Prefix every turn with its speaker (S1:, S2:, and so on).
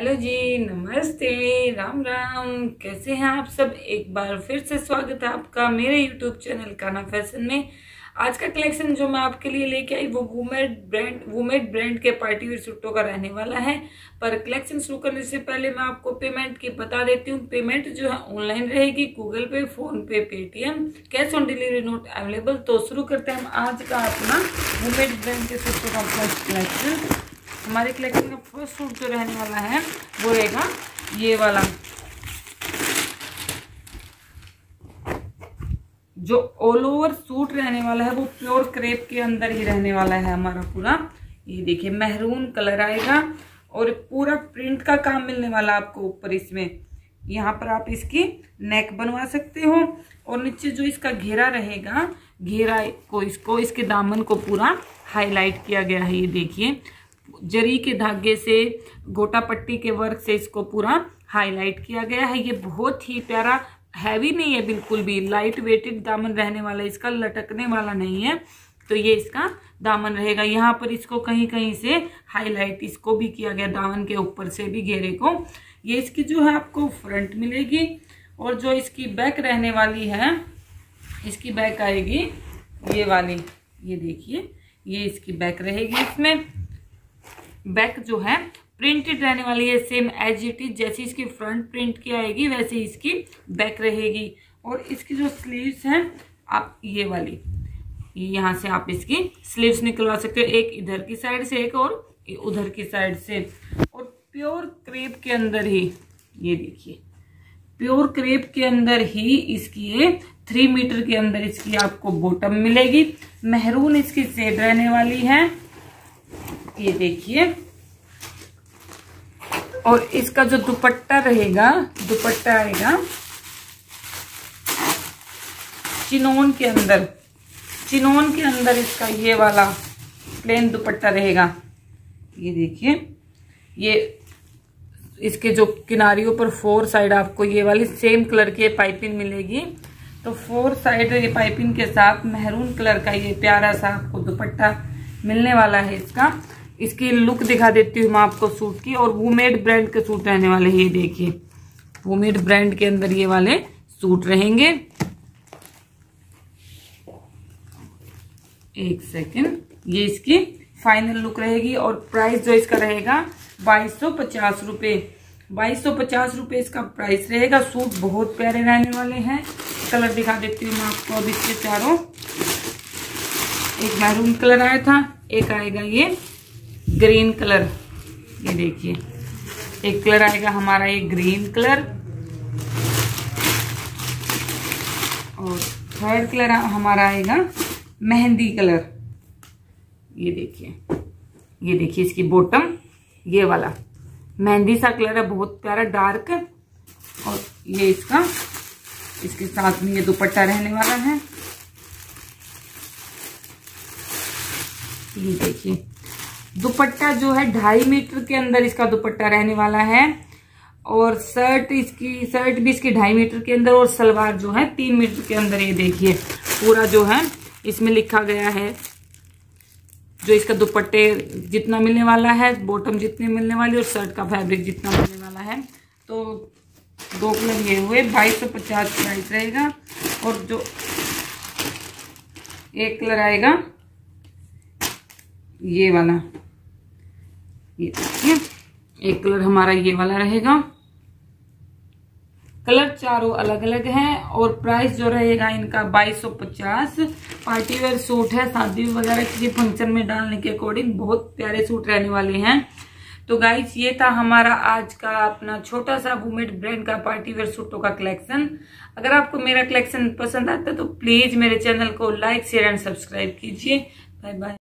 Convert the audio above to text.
S1: Hello जी, नमस्ते, राम राम। कैसे हैं आप सब? एक बार फिर से स्वागत है आपका मेरे यूट्यूब चैनल कान्हा फैशन में। आज का कलेक्शन जो मैं आपके लिए लेके आई वो वूमेड ब्रांड के पार्टी वेयर सूटों का रहने वाला है। पर कलेक्शन शुरू करने से पहले मैं आपको पेमेंट की बता देती हूँ। पेमेंट जो है ऑनलाइन रहेगी, Google Pay, PhonePe, Paytm, cash on delivery not available. तो शुरू करते हैं हम आज का अपना वूमेड ब्रांड के सूटों का फर्स्ट कलेक्शन। हमारे कलेक्शन का फर्स्ट सूट जो रहने वाला है वो रहेगा ये वाला, जो ऑल ओवर सूट रहने वाला है वो प्योर क्रेप के अंदर ही रहने वाला है हमारा पूरा। ये देखिए मैरून कलर आएगा और पूरा प्रिंट का काम मिलने वाला आपको ऊपर। इसमें यहाँ पर आप इसकी नेक बनवा सकते हो और नीचे जो इसका घेरा रहेगा, घेरा को इसके दामन को पूरा हाईलाइट किया गया है। ये देखिए जरी के धागे से, गोटा पट्टी के वर्क से इसको पूरा हाईलाइट किया गया है। ये बहुत ही प्यारा, हैवी नहीं है बिल्कुल भी, लाइट वेटेड दामन रहने वाला है, इसका लटकने वाला नहीं है। तो ये इसका दामन रहेगा। यहाँ पर इसको कहीं कहीं से हाईलाइट इसको भी किया गया, दामन के ऊपर से भी घेरे को। ये इसकी जो है आपको फ्रंट मिलेगी और जो इसकी बैक रहने वाली है, इसकी बैक आएगी ये वाली। ये देखिए ये इसकी बैक रहेगी। इसमें बैक जो है प्रिंटेड रहने वाली है, सेम एज इट इज। जैसी इसकी फ्रंट प्रिंट की आएगी वैसे इसकी बैक रहेगी। और इसकी जो स्लीव्स हैं आप ये वाली, यहाँ से आप इसकी स्लीव्स निकलवा सकते हो, एक इधर की साइड से, एक और उधर की साइड से। और प्योर क्रेप के अंदर ही, ये देखिए प्योर क्रेप के अंदर ही इसकी ये 3 मीटर के अंदर इसकी आपको बॉटम मिलेगी। मैरून इसकी शेड रहने वाली है, ये देखिए। और इसका जो दुपट्टा रहेगा, दुपट्टा आएगा चिनोन के अंदर, चिनोन के अंदर इसका ये वाला प्लेन दुपट्टा रहेगा। ये देखिए ये इसके जो किनारियों पर 4 साइड आपको ये वाली सेम कलर की पाइपिंग मिलेगी। तो 4 साइड ये पाइपिंग के साथ मैरून कलर का ये प्यारा सा आपको दुपट्टा मिलने वाला है। इसकी लुक दिखा देती हूँ मैं आपको सूट की। और वूमेड ब्रांड के सूट रहने वाले हैं। ये देखिए वूमेड ब्रांड के अंदर ये वाले सूट रहेंगे। एक सेकेंड, ये इसकी फाइनल लुक रहेगी। और प्राइस जो इसका रहेगा 2250 रुपये। 2250 रुपये इसका प्राइस रहेगा। सूट बहुत प्यारे रहने वाले हैं। कलर दिखा देती हूँ मैं आपको। अब इसके चारों, एक मैरून कलर आया था, एक आएगा ये ग्रीन कलर, ये देखिए एक कलर आएगा हमारा ये ग्रीन कलर, और थर्ड कलर हमारा आएगा मेहंदी कलर। ये देखिए इसकी बॉटम ये वाला मेहंदी सा कलर है, बहुत प्यारा डार्क। और ये इसके साथ में ये दुपट्टा रहने वाला है। ये देखिए दुपट्टा जो है 2.5 मीटर के अंदर इसका दुपट्टा रहने वाला है। और शर्ट भी इसकी 2.5 मीटर के अंदर, और सलवार जो है 3 मीटर के अंदर। ये देखिए पूरा जो है इसमें लिखा गया है जो इसका दुपट्टे जितना मिलने वाला है, बॉटम जितनी मिलने वाली, और शर्ट का फैब्रिक जितना मिलने वाला है। तो 2 कलर ये हुए, 2250 प्राइस रहेगा। और जो एक कलर आएगा ये वाला, ये देखिए एक कलर हमारा ये वाला रहेगा। कलर चारों अलग अलग हैं। और प्राइस जो रहेगा इनका 2250। पार्टी वेयर सूट है, शादी वगैरह किसी फंक्शन में डालने के अकॉर्डिंग बहुत प्यारे सूट रहने वाले हैं। तो गाइस ये था हमारा आज का अपना छोटा सा वूमेड ब्रांड का पार्टी वेयर सूटों का कलेक्शन। अगर आपको मेरा कलेक्शन पसंद आता है तो प्लीज मेरे चैनल को लाइक, शेयर एंड सब्सक्राइब कीजिए। Bye bye.